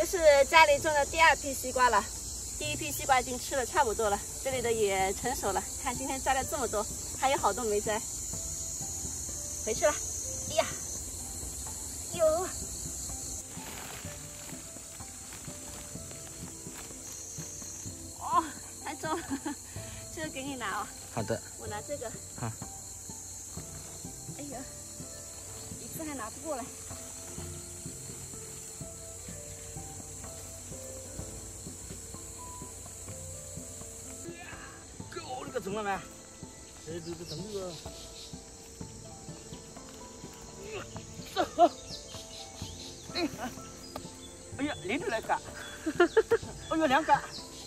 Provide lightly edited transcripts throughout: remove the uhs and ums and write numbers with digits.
这是家里种的第2批西瓜了，第1批西瓜已经吃的差不多了，这里的也成熟了。看今天摘了这么多，还有好多没摘。回去了，哎呀，有。哦，太重了，这个给你拿哦。 好的。 我拿这个。 好。 哎呀，一次还拿不过来。 这个中了没？这中这个。哎呀，连着来干！哎呦，2杆！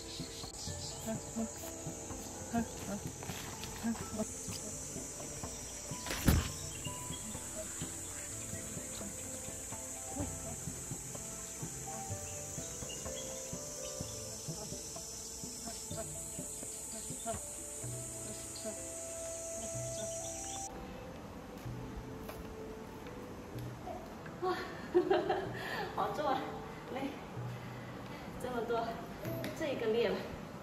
哇，好重啊，累，这么多，这一个裂了。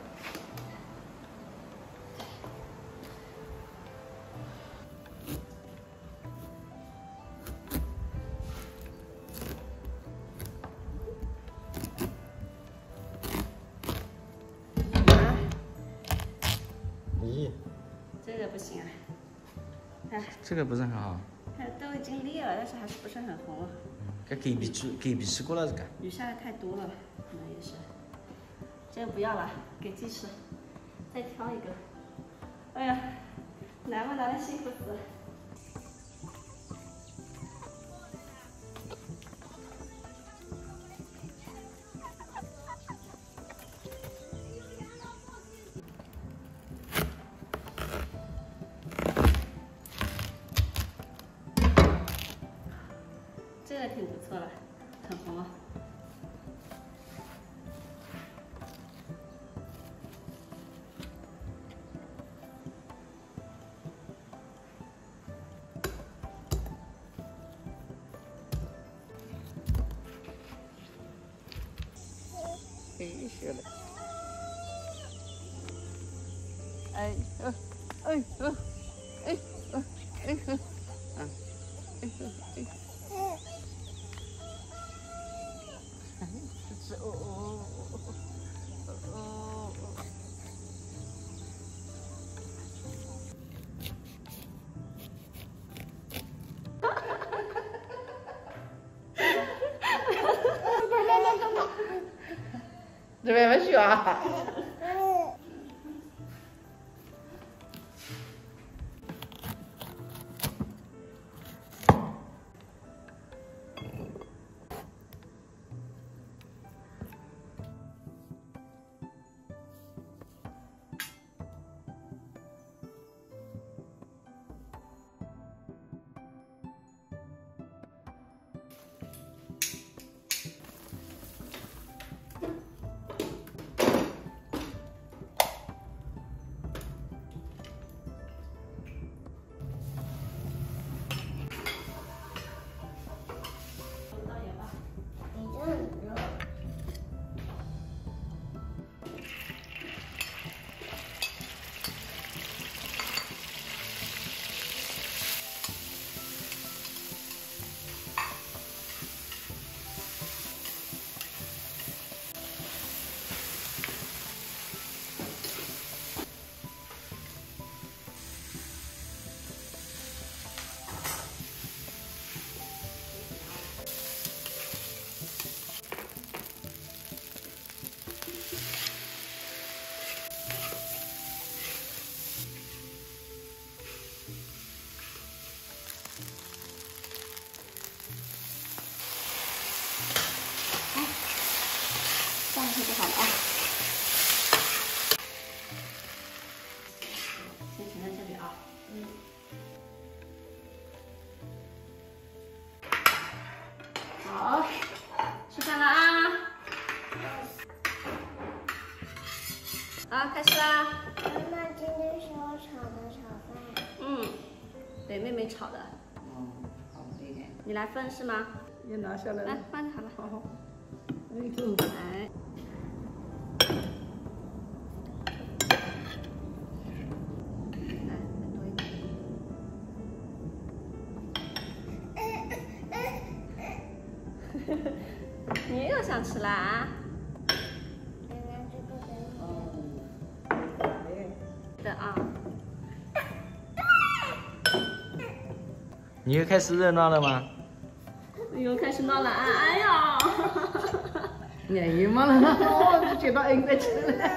咦， 这个不行啊，看， 这个不是很好。 看都已经裂了，但是还是不是很红啊。 这隔壁吃过了这个。 雨下的太多了，可能也是。这个不要了，给鸡吃。再挑一个。哎呀，拿吧拿的辛苦死了。这个挺不错了，很红啊。 哎，学了。 哎， 这边没学啊。这样就好了啊。先停在这里啊。好，吃饭了啊。好，开始啦。 妈妈，今天是我炒的炒饭。 对，妹妹炒的。 哦，好厉害。 你来分是吗？ 也拿下来了。 来，放就好了。 好好。 来。你又想吃了啊？的啊。 你又开始热闹了吗？ 又开始闹了啊！哎呀！ 哎呀妈了，我就觉得应该吃了。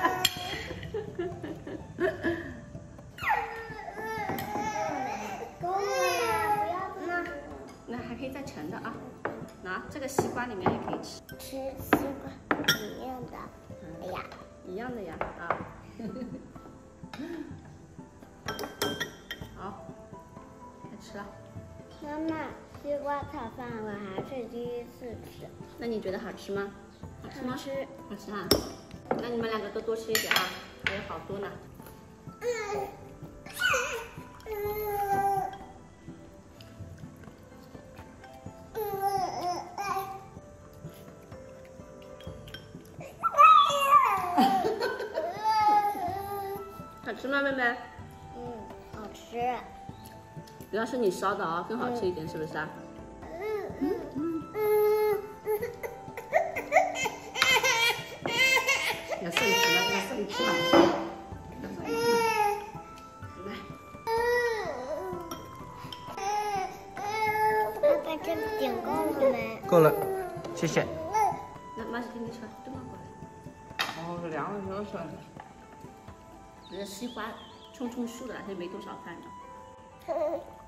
那还可以再盛的啊。拿这个西瓜里面也可以吃。 吃西瓜一样的。哎呀， 一样的呀啊。好，开吃了。 妈妈，西瓜炒饭我还是第一次吃。 那你觉得好吃吗？好吃吗？ 好吃。 好吃啊！那你们两个都多吃一点啊，还有好多呢。好吃吗，妹妹？ 好吃。 主要是你烧的啊，更好吃一点，是不是啊？ 要生气了，要生气了。 来， 爸爸，这点够了没？ 够了，谢谢。 那马上给你吃，都拿过来。 哦，2个小时。 这西瓜冲树的，还没多少饭呢。